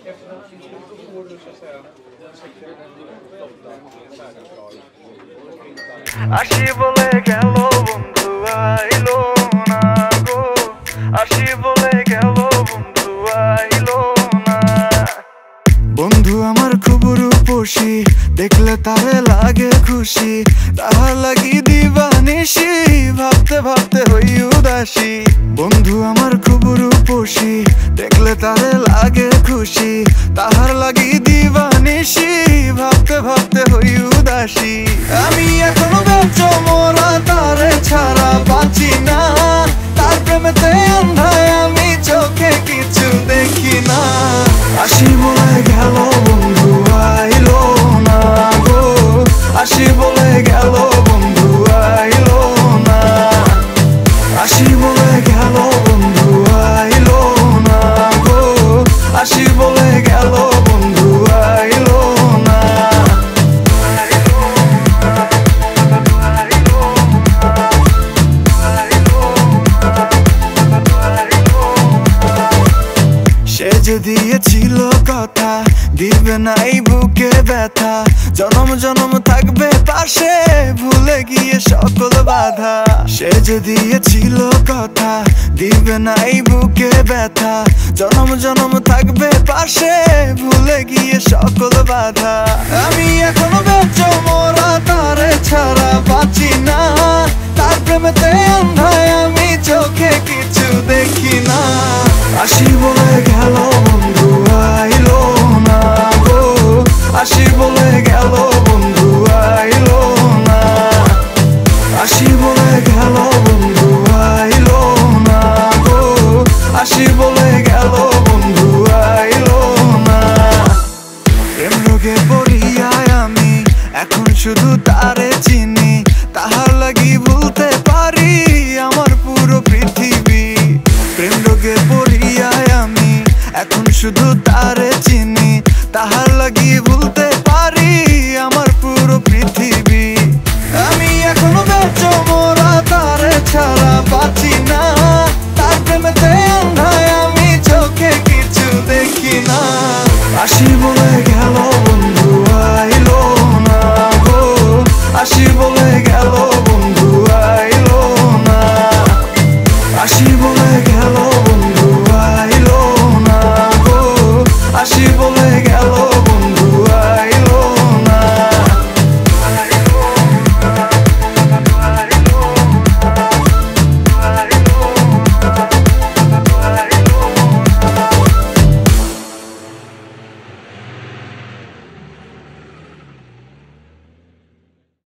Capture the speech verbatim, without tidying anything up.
Efter den tiden går du så att säga flotta färdigklar. Ashi bole gelo bondhu ailo na go Ashi bole gelo bondhu ailo na বন্ধু আমার খুব রূপসী দেখলে তারে লাগে খুশি তাহার লাগি দিবানিশি ভাবতে ভাবতে হই উদাসী বন্ধু আমার খুব রূপসী দেখলে তারে লাগে খুশি তাহার লাগি দিবানিশি ভাবতে ভাবতে হই উদাসী আমি এখনো বেঁচে মোরা তারে ছাড়া বাঁচি না তার প্রেমেতে অন্ধায় আমি চোখে কিছু দেখি না আশি বলে গেল বন্ধু আইলো না গো আশি বলে গেল বন্ধু আইলো না আশি বলে গেল বন্ধু আইলো না গো আশি বলে গেল বন্ধু আইলো না সে যে দিয়েছিল কথা দিবে নাই বুকে ব্যথা জনম জনম থাকবে পাশে ভুলে গিয়ে সকল বাধা সে যে দিয়েছিল কথা দিবে নাই বুকে ব্যথা জনম জনম থাকবে পাশে ভুলে গিয়ে সকল বাধা আমি এখনো বেঁচে মোরা তারে ছাড়া বাঁচি না তার প্রেমেতে অন্ধায় আমি চোখে কিছু দেখি না আশি বলে গেল বন্ধু আইলো না গো আশি বলে গেল বন্ধু আইলো না আশি বলে গেল বন্ধু আইলো না গো আশি বলে গেল বন্ধু আইলো না প্রেম রোগে পড়িয়ায় আমি এখন শুধু তারে চিনি তাহার লাগি ভুলতে পারি আমার পুরো পৃথিবী প্রেম রোগে পড়িয়ায় আমি এখন শুধু